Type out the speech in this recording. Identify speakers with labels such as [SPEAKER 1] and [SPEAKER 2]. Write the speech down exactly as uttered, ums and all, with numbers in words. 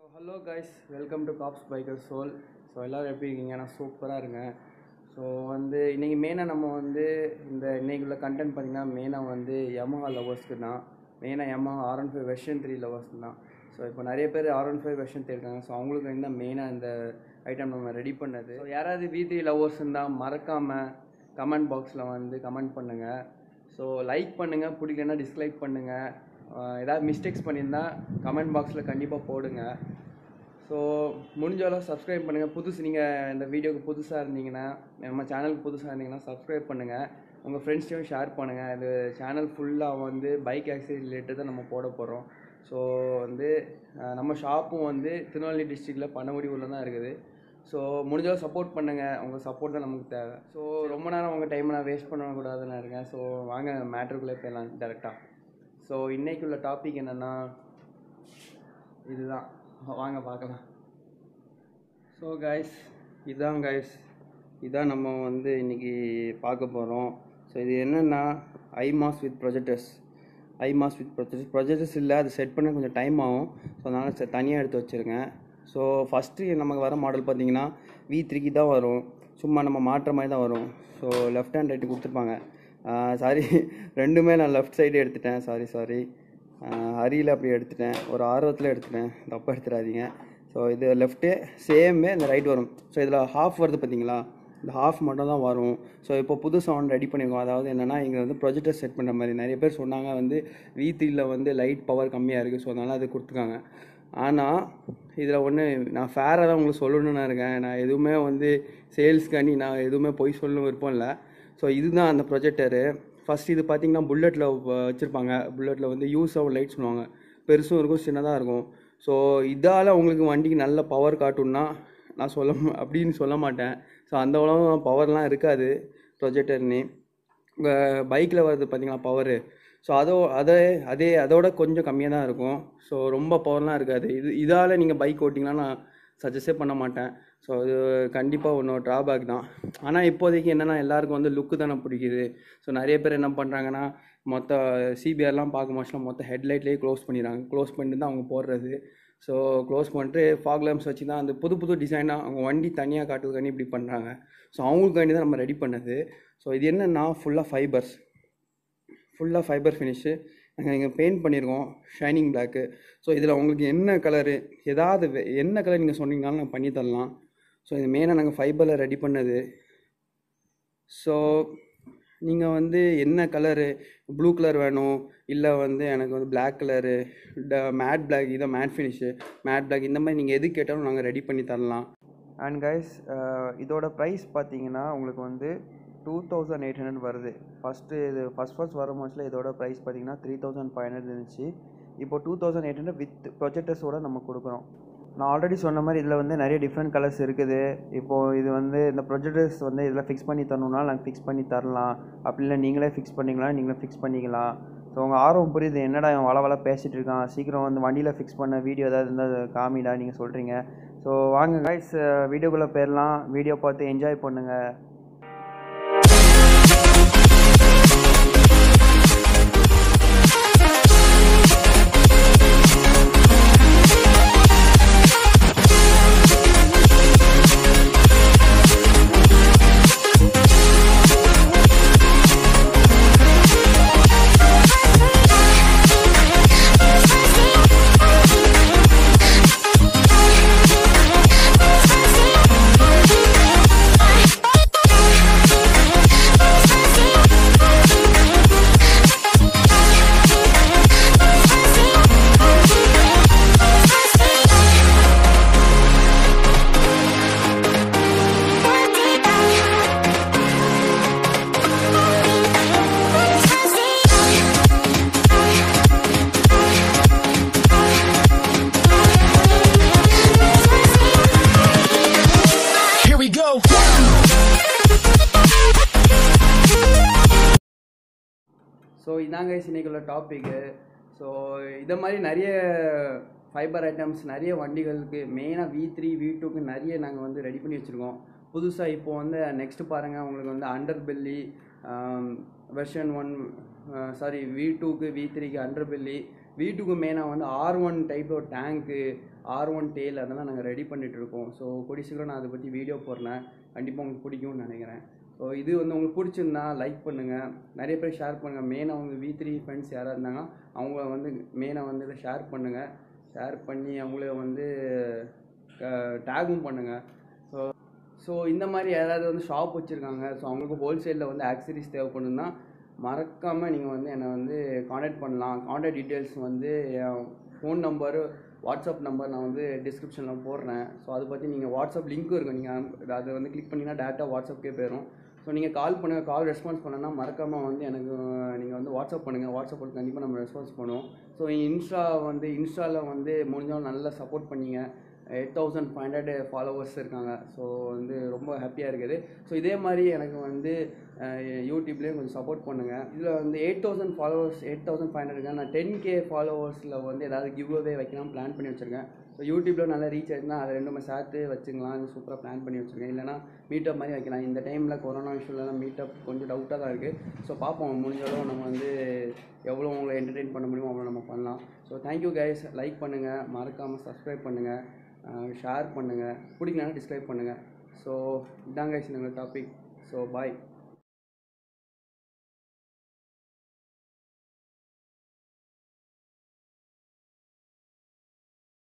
[SPEAKER 1] So hello guys, welcome to Cops Biker Soul. So எல்லோரும் எப்படி இருக்கீங்க? நான் சூப்பராக இருக்கேன். ஸோ வந்து இன்றைக்கி மெயினாக நம்ம வந்து இந்த இன்றைக்குள்ள கண்டென்ட் பார்த்திங்கன்னா மெயினாக வந்து Yamaha லவர்ஸ்க்கு தான். மெயினாக Yamaha R one five version three லவர்ஸ்க்கு தான். ஸோ இப்போ நிறைய பேர் ஆர் ஒன் ஃபைவ் வெர்ஷன் தேர்க்காங்க. ஸோ அவங்களுக்கு வந்து மெயினாக இந்த ஐட்டம் நம்ம ரெடி பண்ணது. ஸோ யாராவது வி த்ரீ லவர்ஸ் இருந்தால் மறக்காமல் கமெண்ட் பாக்ஸில் வந்து கமெண்ட் பண்ணுங்கள். ஸோ லைக் பண்ணுங்கள், பிடிக்கலன்னா டிஸ்லைக் பண்ணுங்கள். ஏதாவது மிஸ்டேக்ஸ் பண்ணியிருந்தால் கமெண்ட் பாக்ஸில் கண்டிப்பாக போடுங்க. ஸோ முடிஞ்ச அளவு சப்ஸ்கிரைப் பண்ணுங்கள். புதுசு நீங்கள் இந்த வீடியோக்கு புதுசாக இருந்தீங்கன்னா, நம்ம சேனலுக்கு புதுசாக இருந்தீங்கன்னா சப்ஸ்கிரைப் பண்ணுங்கள். உங்கள் ஃப்ரெண்ட்ஸ்டையும் ஷேர் பண்ணுங்கள். இது சேனல் ஃபுல்லாக வந்து பைக் ஆக்சரி ரிலேட்டட் தான் நம்ம போட போகிறோம். ஸோ வந்து நம்ம ஷாப்பும் வந்து திருநெல்வேலி டிஸ்ட்ரிக்டில் பனகுடி ஊரில் தான் இருக்குது. ஸோ முடிஞ்சளவு சப்போர்ட் பண்ணுங்கள். உங்கள் சப்போர்ட் தான் நமக்கு தேவை. ஸோ ரொம்ப நேரம் உங்கள் டைமை நான் வேஸ்ட் பண்ணக்கூடாதுன்னு இருக்கேன். ஸோ வாங்க மேட்ருக்குள்ளே போயிடலாம் டேரெக்டாக. ஸோ இன்றைக்குள்ள டாபிக் என்னென்னா இதுதான், வாங்க பார்க்கலாம். ஸோ கைஸ், இதுதான் கைஸ் இதான் நம்ம வந்து இன்றைக்கி பார்க்க போகிறோம். ஸோ இது என்னென்னா ஐமாஸ் வித் ப்ரொஜெக்டர்ஸ். ஐமாஸ் வித் ப்ரொஜெக்டர்ஸ் ப்ரொஜெக்டர்ஸ் இல்லை, அது செட் பண்ண கொஞ்சம் டைம் ஆகும். ஸோ அதனால் தனியாக எடுத்து வச்சுருக்கேன். ஸோ ஃபஸ்ட்டு நமக்கு வர மாடல் பார்த்திங்கன்னா வி த்ரீக்கு தான் வரும். சும்மா நம்ம மாட்டுற மாதிரி தான் வரும். ஸோ லெஃப்ட் ஹேண்ட் ரைட்டு கொடுத்துருப்பாங்க. சாரி, ரெண்டுமே நான் லெஃப்ட் சைடு எடுத்துட்டேன். சாரி சாரி ஹரியில் அப்படி எடுத்துட்டேன், ஒரு ஆர்வத்தில் எடுத்துட்டேன், தப்பாக எடுத்துடாதீங்க. ஸோ இது லெஃப்ட்டு சேமே இந்த ரைட் வரும். ஸோ இதில் ஹாஃப் வருது பார்த்தீங்களா, இந்த ஹாஃப் மட்டும் தான் வரும். ஸோ இப்போ புது சவுண்ட் ரெடி பண்ணியிருக்கோம். அதாவது என்னென்னா இங்கே வந்து ப்ரொஜெக்டர் செட் பண்ணுற மாதிரி நிறைய பேர் சொன்னாங்க வந்து வி த்ரீயில் வந்து லைட் பவர் கம்மியாக இருக்குது. ஸோ அதனால் அது கொடுத்துருக்காங்க. ஆனால் இதில் ஒன்று நான் ஃபேராக தான் உங்களுக்கு சொல்லணுன்னு இருக்கேன். நான் எதுவுமே வந்து சேல்ஸ்க்காண்டி நான் எதுவுமே போய் சொல்லணும் விருப்பம் இல்லை. ஸோ இதுதான் அந்த ப்ரொஜெக்டரு. ஃபஸ்ட் இது பார்த்திங்கன்னா புல்லட்டில் வச்சுருப்பாங்க. புல்லட்டில் வந்து யூஸ் ஆகும் லைட் சொல்லுவாங்க. பெருசும் இருக்கும், சின்னதாக இருக்கும். ஸோ இதால் உங்களுக்கு வண்டிக்கு நல்ல பவர் காட்டுன்னா நான் சொல்ல அப்படின்னு சொல்ல மாட்டேன். ஸோ அந்த உலகம் பவர்லாம் இருக்காது ப்ரொஜெக்டர்னு. உங்கள் பைக்கில் வருது பார்த்திங்களா பவரு, ஸோ அதோ அதே அதே அதோட கொஞ்சம் கம்மியாக தான் இருக்கும். ஸோ ரொம்ப பவர்லாம் இருக்காது. இது இதால் நீங்கள் பைக் ஓட்டிங்கன்னா நான் சஜஸ்டே பண்ண மாட்டேன். ஸோ அது கண்டிப்பாக ஒன்று ட்ராபேக் தான். ஆனால் இப்போதைக்கு என்னென்னா எல்லாருக்கும் வந்து லுக்கு தானே பிடிக்குது. ஸோ நிறைய பேர் என்ன பண்ணுறாங்கன்னா மொத்த சிபிஆர்லாம் பார்க்க மாட்டோம், மொத்த ஹெட்லைட்லேயே க்ளோஸ் பண்ணிடுறாங்க. க்ளோஸ் பண்ணிட்டு தான் அவங்க போடுறது. ஸோ க்ளோஸ் பண்ணிட்டு ஃபாக் லேம்ப்ஸ் வச்சு தான் அந்த புது புது டிசைனாக அவங்க வண்டி தனியாக காட்டுறதுக்காண்டி இப்படி பண்ணுறாங்க. ஸோ அவங்களுக்காண்டி தான் நம்ம ரெடி பண்ணது. ஸோ இது என்னென்னா ஃபுல்லாக ஃபைபர்ஸ், ஃபுல்லாக ஃபைபர் ஃபினிஷு. நாங்கள் இங்கே பெயிண்ட் பண்ணியிருக்கோம் ஷைனிங் பிளாக்கு. ஸோ இதில் உங்களுக்கு என்ன கலரு, ஏதாவது என்ன கலர் நீங்கள் சொன்னீங்கனாலும் நாங்கள் பண்ணி தரலாம். ஸோ இது மெயினாக நாங்கள் ஃபைபரில் ரெடி பண்ணது. ஸோ நீங்கள் வந்து என்ன கலரு, ப்ளூ கலர் வேணும், இல்லை வந்து எனக்கு வந்து black colour, the matte black, இதை மேட் ஃபினிஷு, மேட் பிளாக், இந்த மாதிரி நீங்கள் எது கேட்டாலும் நாங்கள் ரெடி பண்ணி தரலாம். அண்ட் கைஸ், இதோட ப்ரைஸ் பார்த்தீங்கன்னா உங்களுக்கு வந்து டூ தௌசண்ட் எயிட் ஹண்ட்ரட் வருது. ஃபஸ்ட்டு இது ஃபஸ்ட் ஃபஸ்ட் வர மோஸ்ட்டில் இதோட ப்ரைஸ் பார்த்தீங்கன்னா த்ரீ தௌசண்ட் ஃபைவ் ஹண்ட்ரட் இருந்துச்சு. இப்போ two thousand eight hundred with ப்ரொஜெக்டர்ஸோடு நம்ம கொடுக்குறோம். நான் ஆல்ரெடி சொன்ன மாதிரி இதில் வந்து நிறைய டிஃப்ரெண்ட் கலர்ஸ் இருக்குது. இப்போது இது வந்து இந்த ப்ரொஜெக்டர்ஸ் வந்து இதில் ஃபிக்ஸ் பண்ணி தரணுன்னா நாங்கள் ஃபிக்ஸ் பண்ணி தரலாம். அப்படி இல்லை நீங்களே ஃபிக்ஸ் பண்ணிங்களா, நீங்களே ஃபிக்ஸ் பண்ணிக்கலாம். ஸோ உங்கள் ஆர்வம் புரியுது, என்னடா இவன் வள வள பேசிகிட்டு இருக்கான், சீக்கிரம் வந்து வண்டியில் ஃபிக்ஸ் பண்ண வீடியோ ஏதாவது இருந்தால் காமிடா நீங்கள் சொல்கிறீங்க. ஸோ வாங்க கைஸ், வீடியோக்குள்ளே போயிடலாம். வீடியோ பார்த்து என்ஜாய் பண்ணுங்கள். ஸோ இதாங்க இன்னைக்குள்ள டாப்பிக்கு. ஸோ இதை மாதிரி நிறைய ஃபைபர் ஐட்டம்ஸ் நிறைய வண்டிகளுக்கு, மெயினாக வி த்ரீ வி டூக்கு நிறைய நாங்கள் வந்து ரெடி பண்ணி வச்சுருக்கோம். புதுசாக இப்போது வந்து நெக்ஸ்ட்டு பாருங்கள், உங்களுக்கு வந்து under belly version one sorry V டூக்கு வி த்ரீக்கு அண்டர் பெல்லி, வீட்டுக்கு மெயினாக வந்து ஆர் ஒன் டைப்பில் டேங்க்கு, ஆர் ஒன் டேல் அதெல்லாம் நாங்கள் ரெடி பண்ணிகிட்ருக்கோம். ஸோ கூடிய சீக்கிரம் நான் அதை பற்றி வீடியோ போடுறேன், கண்டிப்பாக உங்களுக்கு பிடிக்கும்னு நினைக்கிறேன். ஸோ இது வந்து உங்களுக்கு பிடிச்சிருந்தா லைக் பண்ணுங்கள், நிறைய பேர் ஷேர் பண்ணுங்கள். மெயினாக அவங்க வி த்ரீ ஃப்ரெண்ட்ஸ் யாராக இருந்தாங்கன்னா அவங்கள வந்து மெயினாக வந்து இதை ஷேர் பண்ணுங்கள். ஷேர் பண்ணி அவங்கள வந்து டேகும் பண்ணுங்கள். ஸோ ஸோ இந்த மாதிரி யாராவது வந்து ஷாப் வச்சுருக்காங்க, ஸோ அவங்களுக்கு ஹோல்சேலில் வந்து ஆக்சரிஸ் தேவைப்படுதுன்னா மறக்காமல் நீங்கள் வந்து என்னை வந்து காண்டாக்ட் பண்ணலாம். காண்டாக்ட் டீட்டெயில்ஸ் வந்து என் ஃபோன் நம்பரு, வாட்ஸ்அப் நம்பர் நான் வந்து டிஸ்கிரிப்ஷனில் போடுறேன். ஸோ அதை பற்றி நீங்கள் வாட்ஸ்அப் லிங்க்கும் இருக்கும், நீங்கள் அதை வந்து கிளிக் பண்ணிங்கன்னா டேரெக்டாக வாட்ஸ்அப்கே போயிடும். ஸோ நீங்கள் கால் பண்ணுங்கள், கால் ரெஸ்பான்ஸ் பண்ணனா மறக்காமல் வந்து எனக்கு நீங்கள் வந்து வாட்ஸ்அப் பண்ணுங்கள். வாட்ஸ்அப்பில் கண்டிப்பாக நம்ம ரெஸ்பான்ஸ் பண்ணுவோம். ஸோ இன்ஸ்டா வந்து இன்ஸ்டாவில் வந்து முடிஞ்சாலும் நல்லா சப்போர்ட் பண்ணிங்க. Eight thousand five hundred followers இருக்காங்க. ஸோ வந்து ரொம்ப ஹாப்பியாக இருக்குது. ஸோ இதே மாதிரி எனக்கு வந்து யூடியூப்லேயும் கொஞ்சம் சப்போர்ட் பண்ணுங்கள். இதில் வந்து eight thousand followers eight thousand five hundred இருக்கேன். நான் டென் கே ஃபாலோவர்ஸில் வந்து ஏதாவது கிவ் அவே வைக்கலாம் பிளான் பண்ணி வச்சுருக்கேன். ஸோ யூடியூப்பில் நல்லா ரீச் ஆகிடுச்சுன்னா அதை ரெண்டுமே சேர்த்து வச்சுக்கலாம், சூப்பராக பிளான் பண்ணி வச்சுருக்கேன். இல்லைனா மீட்டப் மாதிரி வைக்கலாம். இந்த டைமில் கொரோனா இஷ்யூலாம் மீட்டப் கொஞ்சம் டவுட்டாக தான் இருக்குது. ஸோ பார்ப்போம், முடிஞ்சாலும் நம்ம வந்து எவ்வளோ உங்களை என்டர்டெயின் பண்ண முடியுமோ அவ்வளோ நம்ம பண்ணலாம். ஸோ தேங்க்யூ கைஸ், லைக் பண்ணுங்கள், மறக்காமல் சப்ஸ்கிரைப் பண்ணுங்கள், ஷேர் பண்ணுங்கள், பிடிக்கலன்னா டிஸ்கிரைப் பண்ணுங்கள். ஸோ இதாங்க கைஸ் எங்களோட டாபிக். So bye.